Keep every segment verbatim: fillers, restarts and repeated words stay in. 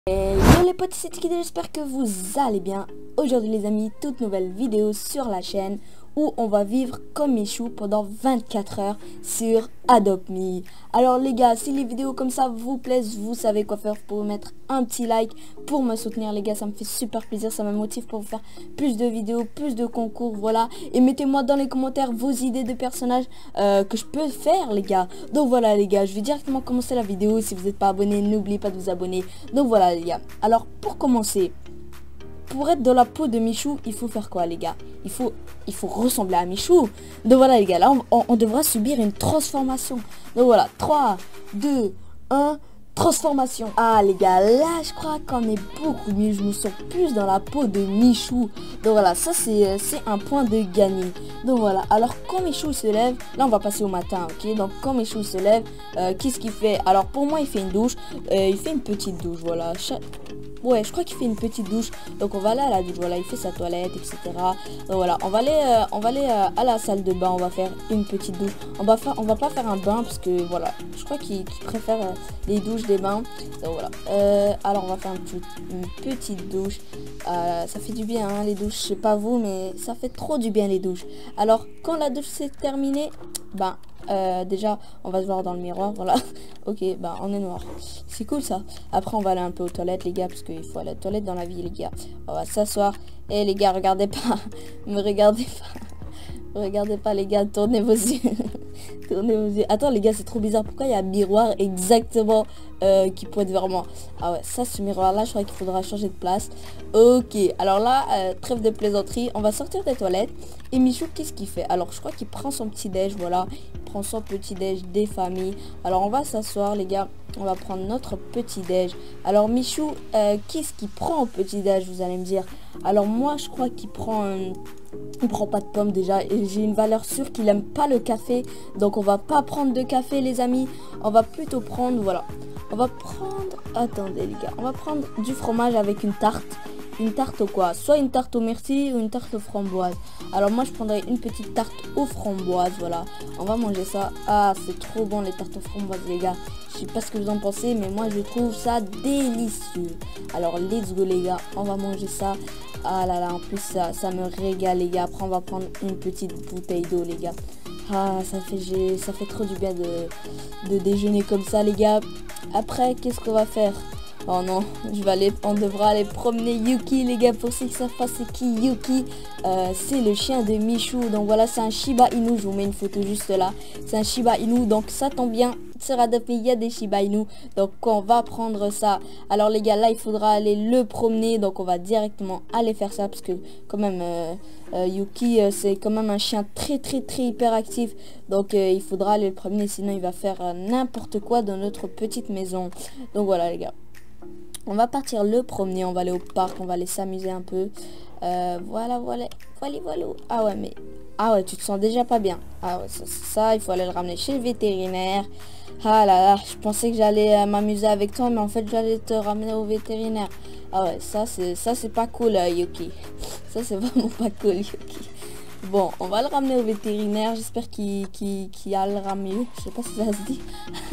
Et yo les potes, c'est Tiki, j'espère que vous allez bien. Aujourd'hui les amis, toute nouvelle vidéo sur la chaîne où on va vivre comme Michou pendant vingt-quatre heures sur Adopt Me. Alors les gars, si les vidéos comme ça vous plaisent, vous savez quoi faire pour mettre un petit like pour me soutenir les gars, ça me fait super plaisir, ça me motive pour vous faire plus de vidéos, plus de concours, voilà. Et mettez-moi dans les commentaires vos idées de personnages euh, que je peux faire les gars. Donc voilà les gars, je vais directement commencer la vidéo. Si vous n'êtes pas abonné, n'oubliez pas de vous abonner. Donc voilà les gars, alors pour commencer, pour être dans la peau de Michou, il faut faire quoi les gars? Il faut, il faut ressembler à Michou. Donc voilà les gars, là on, on, on devra subir une transformation. Donc voilà, trois, deux, un, transformation. Ah les gars, là je crois qu'on est beaucoup mieux. Je me sens plus dans la peau de Michou. Donc voilà, ça c'est un point de gagné. Donc voilà, alors quand Michou se lève, là on va passer au matin, ok? Donc quand Michou se lève, euh, qu'est-ce qu'il fait? Alors pour moi il fait une douche, euh, il fait une petite douche, voilà. Cha Ouais, je crois qu'il fait une petite douche. Donc on va aller à la douche, voilà, il fait sa toilette, et cetera. Donc voilà, on va aller, euh, on va aller euh, à la salle de bain, on va faire une petite douche. On va faire, on va pas faire un bain parce que voilà, je crois qu'il qu'il préfère euh, les douches des bains. Donc voilà. Euh, alors on va faire une, petite, une petite douche. Euh, ça fait du bien hein, les douches, je sais pas vous, mais ça fait trop du bien les douches. Alors quand la douche s'est terminée, ben Euh, déjà on va se voir dans le miroir, voilà. Ok, bah on est noir, c'est cool ça. Après on va aller un peu aux toilettes les gars, parce qu'il faut aller aux toilettes dans la vie les gars. On va s'asseoir. Et les gars, regardez pas, me regardez pas. Regardez pas les gars, tournez vos yeux. Tournez vos yeux. Attends les gars, c'est trop bizarre. Pourquoi il y a un miroir exactement euh, qui pointe vers moi? Ah ouais, ça ce miroir là, je crois qu'il faudra changer de place. Ok, alors là, euh, trêve de plaisanterie. On va sortir des toilettes. Et Michou, qu'est-ce qu'il fait? Alors je crois qu'il prend son petit déj, voilà. Il prend son petit déj des familles. Alors on va s'asseoir les gars. On va prendre notre petit déj. Alors Michou, euh, qu'est-ce qu'il prend au petit déj, vous allez me dire? Alors moi je crois qu'il prend un... Il prend pas de pommes déjà, et j'ai une valeur sûre qu'il aime pas le café. Donc on va pas prendre de café les amis. On va plutôt prendre, voilà. On va prendre, attendez les gars, on va prendre du fromage avec une tarte. Une tarte au quoi? Soit une tarte au myrtille ou une tarte aux framboises. Alors moi je prendrais une petite tarte aux framboises, voilà. On va manger ça. Ah c'est trop bon les tartes aux framboises les gars. Je sais pas ce que vous en pensez, mais moi je trouve ça délicieux. Alors let's go les gars, on va manger ça. Ah là là, en plus ça, ça me régale les gars. Après on va prendre une petite bouteille d'eau les gars. Ah ça fait, ça fait trop du bien de, de déjeuner comme ça les gars. Après qu'est-ce qu'on va faire? Oh non, je vais aller, on devra aller promener Yuki les gars. Pour ceux qui savent pas c'est qui Yuki, euh, c'est le chien de Michou. Donc voilà, c'est un Shiba Inu, je vous mets une photo juste là. C'est un Shiba Inu, donc ça tombe bien. Sur Adopt Me, il y a des Shiba Inu, donc on va prendre ça. Alors les gars, là il faudra aller le promener, donc on va directement aller faire ça. Parce que quand même, euh, euh, Yuki euh, c'est quand même un chien très très très hyperactif. Donc euh, il faudra aller le promener, sinon il va faire euh, n'importe quoi dans notre petite maison. Donc voilà les gars. On va partir le promener, on va aller au parc, on va aller s'amuser un peu. Euh, voilà, voilà, voilà, voilà. Ah ouais, mais... Ah ouais, tu te sens déjà pas bien. Ah ouais, ça, ça il faut aller le ramener chez le vétérinaire. Ah là là, je pensais que j'allais euh, m'amuser avec toi, mais en fait, j'allais te ramener au vétérinaire. Ah ouais, ça, c'est ça c'est pas cool, euh, Yuki. Ça, c'est vraiment pas cool, Yuki. Bon, on va le ramener au vétérinaire. J'espère qu'il qu'il, qu'il allera mieux. Je sais pas si ça se dit.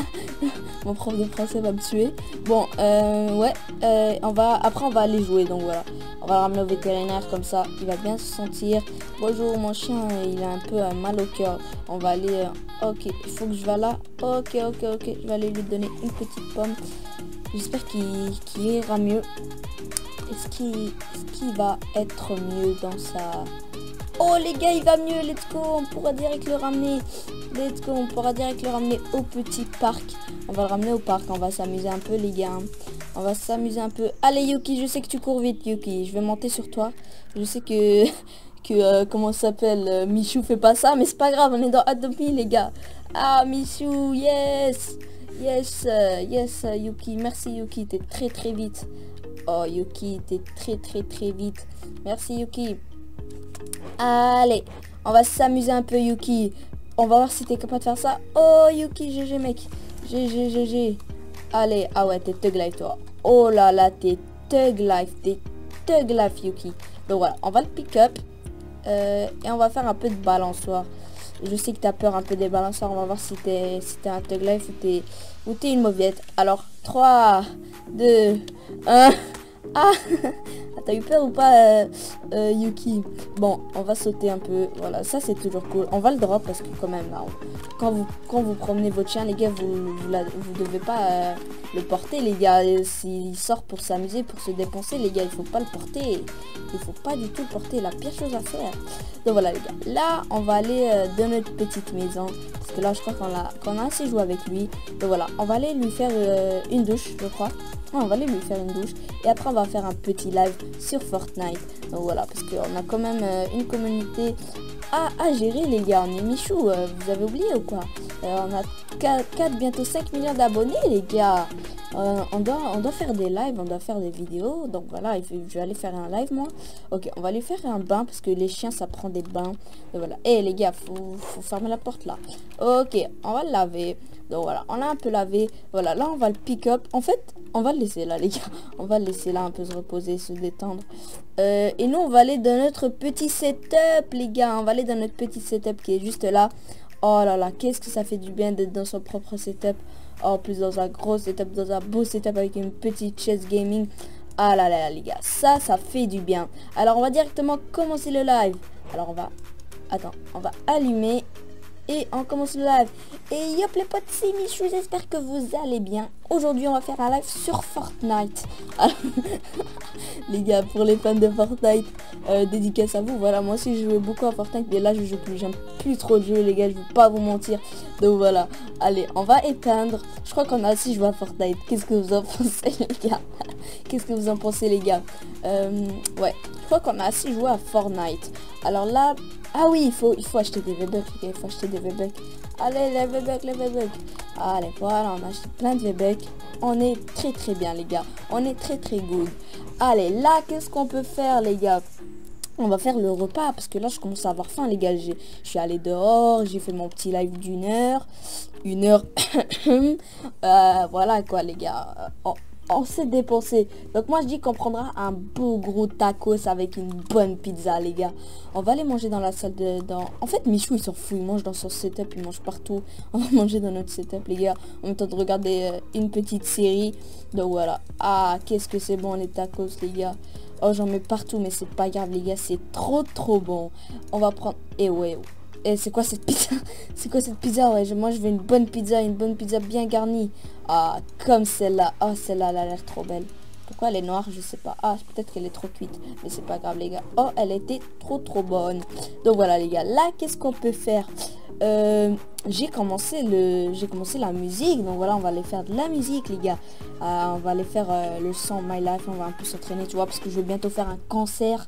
Mon prof de français va me tuer. Bon, euh, ouais. Euh, on va, après, on va aller jouer. Donc voilà. On va le ramener au vétérinaire. Comme ça, il va bien se sentir. Bonjour, mon chien. Il a un peu euh, mal au cœur. On va aller... Euh, ok, il faut que je vais là. Ok, ok, ok. Je vais aller lui donner une petite pomme. J'espère qu'il qu'il ira mieux. Est-ce qu'il est-ce qu'il va être mieux dans sa... Oh les gars, il va mieux, let's go, on pourra direct le ramener. Let's go, on pourra direct le ramener au petit parc. On va le ramener au parc, on va s'amuser un peu les gars. On va s'amuser un peu. Allez Yuki, je sais que tu cours vite Yuki, je vais monter sur toi. Je sais que, que euh, comment ça s'appelle, euh, Michou fait pas ça, mais c'est pas grave, on est dans Adopt Me les gars. Ah Michou, yes. Yes, uh, yes uh, Yuki, merci Yuki, t'es très très vite. Oh Yuki, t'es très très très vite. Merci Yuki. Allez, on va s'amuser un peu Yuki. On va voir si t'es capable de faire ça. Oh Yuki, G G mec. G G, G G. Allez, ah ouais, t'es thug life toi. Oh là là, t'es thug life. T'es thug life Yuki. Donc voilà, on va le pick up. Euh, et on va faire un peu de balançoire. Je sais que t'as peur un peu des balanceurs. On va voir si t'es si t'es un thug life ou t'es ou t'es une mauviette. Alors, trois, deux, un... Ah, t'as eu peur ou pas, euh, euh, Yuki? Bon, on va sauter un peu. Voilà, ça c'est toujours cool. On va le drop parce que quand même, là, on- quand vous quand vous promenez votre chien, les gars, vous vous, la- vous devez pas euh, le porter, les gars. S'il sort pour s'amuser, pour se dépenser, les gars, il faut pas le porter. Il faut pas du tout le porter. La pire chose à faire. Donc voilà, les gars. Là, on va aller euh, dans notre petite maison parce que là, je crois qu'on a qu'on a assez joué avec lui. Donc voilà, on va aller lui faire euh, une douche, je crois. Ouais, on va aller lui faire une douche et après on va faire un petit live sur Fortnite. Donc voilà, parce qu'on a quand même euh, une communauté à, à gérer, les gars. On est Michou, euh, vous avez oublié ou quoi? euh, On a quatre, bientôt cinq millions d'abonnés, les gars. euh, on, doit, on doit faire des lives, on doit faire des vidéos. Donc voilà, il faut, je vais aller faire un live moi. Ok, on va lui faire un bain parce que les chiens ça prend des bains. Donc voilà, et les gars, faut, faut fermer la porte là. Ok, on va le laver. Donc voilà, on l'a un peu lavé. Voilà, là on va le pick up. En fait, on va le laisser là, les gars. On va le laisser là un peu se reposer, se détendre. Euh, et nous, on va aller dans notre petit setup, les gars. On va aller dans notre petit setup qui est juste là. Oh là là, qu'est-ce que ça fait du bien d'être dans son propre setup. Oh, en plus dans un gros setup, dans un beau setup avec une petite chaise gaming. Ah là là là, les gars. Ça, ça fait du bien. Alors, on va directement commencer le live. Alors, on va... Attends, on va allumer... Et on commence le live. Et yop les potes, c'est Michou, j'espère que vous allez bien. Aujourd'hui on va faire un live sur Fortnite. Alors, les gars, pour les fans de Fortnite, euh, dédicace à vous. Voilà, moi aussi je jouais beaucoup à Fortnite, mais là je joue plus, j'aime plus trop de jeux, les gars, je veux pas vous mentir. Donc voilà, allez, on va éteindre. Je crois qu'on a aussi joué à Fortnite. Qu'est-ce que vous en pensez, les gars? Qu'est-ce que vous en pensez, les gars? euh, Ouais, je crois qu'on a assez joué à Fortnite. Alors là... Ah oui, il faut, il faut acheter des V-Bucks, les gars, il faut acheter des V-Bucks. Allez, les V-Bucks, les V-Bucks. Allez, voilà, on a acheté plein de V-Bucks. On est très très bien, les gars. On est très très good. Allez, là, qu'est-ce qu'on peut faire, les gars? On va faire le repas, parce que là, je commence à avoir faim, les gars. Je suis allé dehors, j'ai fait mon petit live d'une heure. Une heure. euh, voilà, quoi, les gars. Oh. On s'est dépensé. Donc moi je dis qu'on prendra un beau gros tacos avec une bonne pizza, les gars. On va aller manger dans la salle de... Dans... En fait Michou il s'en fout, il mange dans son setup, il mange partout. On va manger dans notre setup, les gars. En même temps de regarder euh, une petite série. Donc voilà. Ah, qu'est-ce que c'est bon les tacos, les gars. Oh, j'en mets partout, mais c'est pas grave, les gars. C'est trop trop bon. On va prendre... Et ouais, et c'est quoi cette pizza? C'est quoi cette pizza? Ouais, moi je veux une bonne pizza, une bonne pizza bien garnie. Ah, comme celle-là. Oh, celle-là, elle a l'air trop belle. Pourquoi elle est noire? Je sais pas. Ah, peut-être qu'elle est trop cuite. Mais c'est pas grave, les gars. Oh, elle était trop trop bonne. Donc voilà, les gars. Là, qu'est-ce qu'on peut faire? euh, J'ai commencé le, j'ai commencé la musique. Donc voilà, on va aller faire de la musique, les gars. Euh, on va aller faire euh, le son My Life. On va un peu s'entraîner, tu vois, parce que je vais bientôt faire un concert.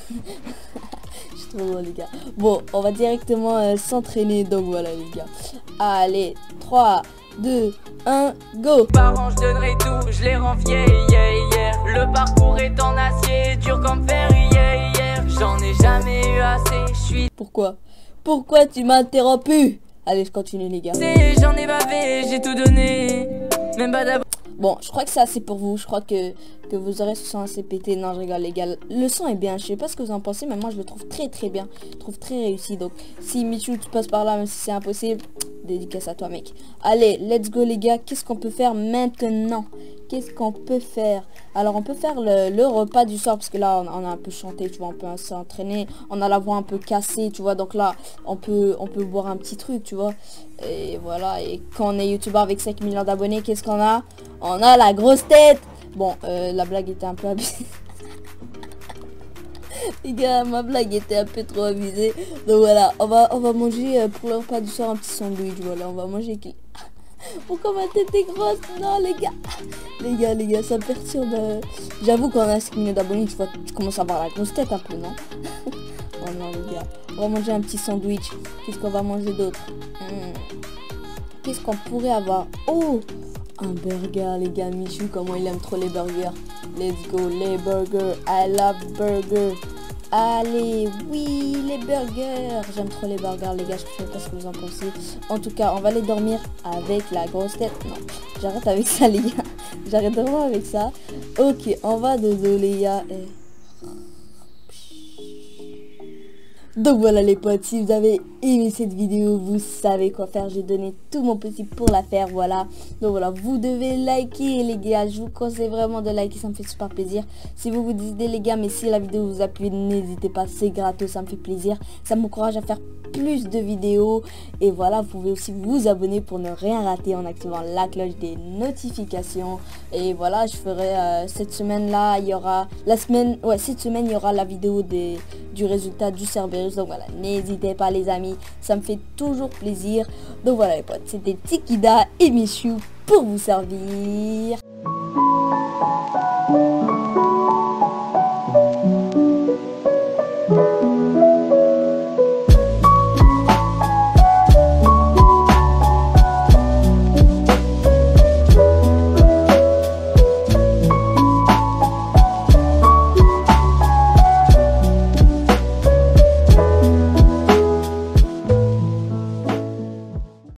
Je suis trop drôle, les gars. Bon, on va directement euh, s'entraîner. Donc voilà, les gars. Allez, trois, deux, un, go. Parents, je donnerai tout, je les rends vieilles, yeah, yeah. Le parcours est en acier, dur comme fer, yeah, yeah. J'en ai jamais eu assez, je suis... Pourquoi? Pourquoi tu m'as interrompu? Allez, je continue, les gars. J'en ai bavé, j'ai tout donné. Même pas d'abord. Bon, je crois que c'est assez pour vous. Je crois que, que vous aurez ce son assez pété. Non, je rigole, les gars. Le son est bien. Je sais pas ce que vous en pensez, mais moi, je le trouve très, très bien. Je le trouve très réussi. Donc, si Michou, tu passes par là, même si c'est impossible, dédicace à toi, mec. Allez, let's go, les gars. Qu'est-ce qu'on peut faire maintenant? Qu'est-ce qu'on peut faire? Alors, on peut faire le, le repas du soir, parce que là, on, on a un peu chanté, tu vois, on peut s'entraîner. On a la voix un peu cassée, tu vois. Donc là, on peut, on peut boire un petit truc, tu vois. Et voilà. Et quand on est youtubeur avec cinq millions d'abonnés, qu'est-ce qu'on a? On a la grosse tête. Bon, euh, la blague était un peu abusée. Les gars, ma blague était un peu trop abusée. Donc voilà, on va, on va manger euh, pour le repas du soir un petit sandwich. Voilà, on va manger... Pourquoi ma tête est grosse? Non, les gars. Les gars, les gars, ça me perturbe. Euh... J'avoue qu'on a cinq millions d'abonnés, tu vois, tu commences à avoir la grosse tête un peu, non? Oh non, les gars. On va manger un petit sandwich. Qu'est-ce qu'on va manger d'autre? hmm. Qu'est-ce qu'on pourrait avoir? Oh, un burger, les gars. Michou, comment il aime trop les burgers. Let's go, les burgers. I love burgers. Allez, oui, les burgers. J'aime trop les burgers, les gars. Je sais pas ce que vous en pensez. En tout cas, on va aller dormir avec la grosse tête. Non, j'arrête avec ça, les gars. J'arrête vraiment avec ça. Ok, on va dodo, les gars. Et... Donc voilà, les potes, si vous avez aimé cette vidéo, vous savez quoi faire. J'ai donné tout mon possible pour la faire, voilà. Donc voilà, vous devez liker les gars. Je vous conseille vraiment de liker, ça me fait super plaisir. Si vous vous dites les gars, mais si la vidéo vous a plu, n'hésitez pas, c'est gratos, ça me fait plaisir. Ça m'encourage à faire plus de vidéos. Et voilà, vous pouvez aussi vous abonner pour ne rien rater en activant la cloche des notifications. Et voilà, je ferai euh, cette semaine là, il y aura la semaine, ouais cette semaine il y aura la vidéo des, du résultat du Cerberus. Donc voilà, n'hésitez pas les amis, ça me fait toujours plaisir. Donc voilà les potes, c'était Tikida et Michou pour vous servir.